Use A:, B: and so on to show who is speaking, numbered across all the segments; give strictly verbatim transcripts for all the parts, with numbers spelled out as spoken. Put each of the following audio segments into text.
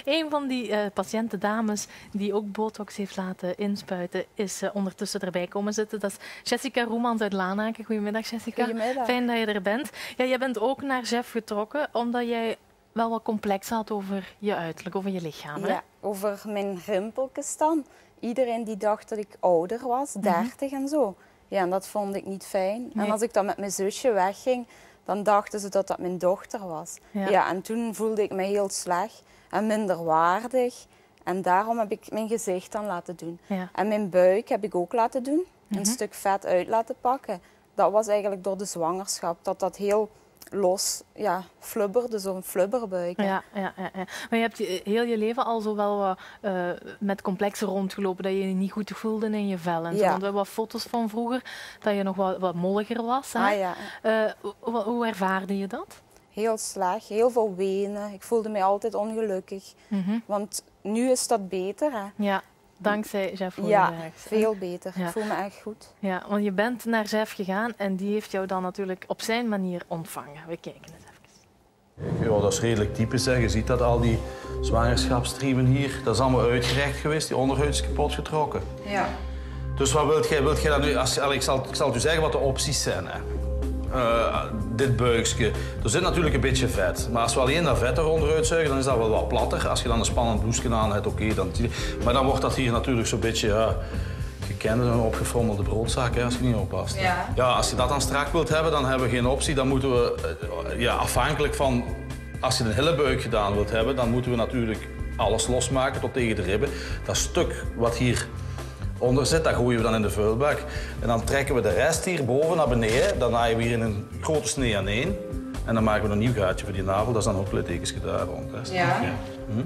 A: Een van die uh, patiëntendames die ook botox heeft laten inspuiten, is uh, ondertussen erbij komen zitten. Dat is Jessica Roemans uit Lanaken. Goedemiddag, Jessica.
B: Goedemiddag.
A: Fijn dat je er bent. Ja, jij bent ook naar Jeff getrokken omdat jij wel wat complex had over je uiterlijk, over je lichaam. Hè?
B: Ja, over mijn rimpeltjes dan. Iedereen die dacht dat ik ouder was, dertig mm-hmm. en zo. Ja, en dat vond ik niet fijn. Nee. En als ik dan met mijn zusje wegging, dan dachten ze dat dat mijn dochter was. Ja. Ja, en toen voelde ik me heel slecht en minderwaardig. En daarom heb ik mijn gezicht dan laten doen. Ja. En mijn buik heb ik ook laten doen. Mm-hmm. Een stuk vet uit laten pakken. Dat was eigenlijk door de zwangerschap, dat dat heel los, ja, flubberde, zo'n flubberbuik.
A: Ja, ja, ja, ja. Maar je hebt heel je leven al zo wel wat uh, met complexen rondgelopen, dat je je niet goed voelde in je vel. En zo. Ja. Want we hebben wat foto's van vroeger, dat je nog wat, wat molliger was. Hè?
B: Ah, ja.
A: uh, hoe, hoe ervaarde je dat?
B: Heel slecht, heel veel wenen. Ik voelde me altijd ongelukkig. Mm-hmm. Want nu is dat beter. Hè?
A: Ja. Dankzij Jeff
B: Ja, veel beter. Ja. Ik voel me echt goed.
A: Ja, want je bent naar Jeff gegaan en die heeft jou dan natuurlijk op zijn manier ontvangen. We kijken eens even.
C: Ja, dat is redelijk typisch. Hè. Je ziet dat al die zwangerschapsstriemen hier, dat is allemaal uitgerecht geweest. Die onderhuid is kapot getrokken.
B: Ja.
C: Dus wat wilt jij, wilt jij dan nu? Als, ik, zal, ik zal het u zeggen wat de opties zijn. Hè. Uh, dit buikje. Er zit natuurlijk een beetje vet. Maar als we alleen dat vet eronder uitzuigen, dan is dat wel wat platter. Als je dan een spannend bloesje aan hebt, oké. Okay, dan... Maar dan wordt dat hier natuurlijk zo'n beetje... Uh, je kent een opgefrommelde broodzak, hè, als je niet oppast.
B: Ja.
C: Ja, als je dat dan strak wilt hebben, dan hebben we geen optie. Dan moeten we, uh, ja, afhankelijk van... Als je een hele buik gedaan wilt hebben, dan moeten we natuurlijk alles losmaken tot tegen de ribben. Dat stuk wat hier... onder zit, dat gooien we dan in de vuilbak. En dan trekken we de rest hier boven naar beneden. Dan naaien we hier in een grote snee aan één. En dan maken we een nieuw gaatje voor die navel. Dat is dan ook littekens daar rond. Hè.
B: Ja.
C: Ja. Hm?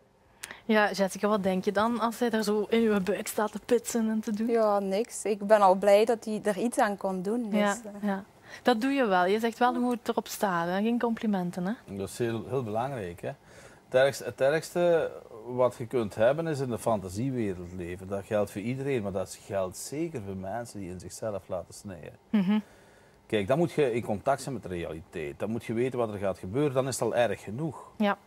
A: Ja, Jessica, wat denk je dan als hij daar zo in je buik staat te pitsen en te doen?
B: Ja, niks. Ik ben al blij dat hij er iets aan kon doen. Dus,
A: ja, ja. Dat doe je wel. Je zegt wel hoe het erop staat. Hè? Geen complimenten, hè?
D: Dat is heel, heel belangrijk, hè? Het ergste, het ergste wat je kunt hebben is in de fantasiewereld leven. Dat geldt voor iedereen, maar dat geldt zeker voor mensen die in zichzelf laten snijden. Mm-hmm. Kijk, dan moet je in contact zijn met de realiteit. Dan moet je weten wat er gaat gebeuren, dan is het al erg genoeg.
A: Ja.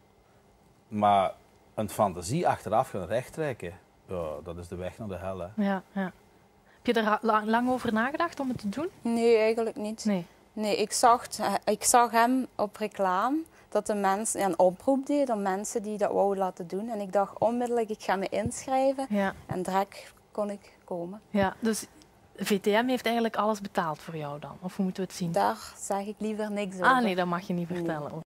D: Maar een fantasie achteraf gaan rechttrekken, ja, dat is de weg naar de hel. Hè.
A: Ja, ja. Heb je er lang, lang over nagedacht om het te doen?
B: Nee, eigenlijk niet.
A: Nee.
B: Nee, ik zag, ik zag hem op reclame. Dat de mensen een oproep deed om mensen die dat wouden laten doen. En ik dacht onmiddellijk, ik ga me inschrijven. Ja. En direct kon ik komen.
A: Ja, dus V T M heeft eigenlijk alles betaald voor jou dan? Of hoe moeten we het zien?
B: Daar zeg ik liever niks over.
A: Ah nee, dat mag je niet vertellen. Nee.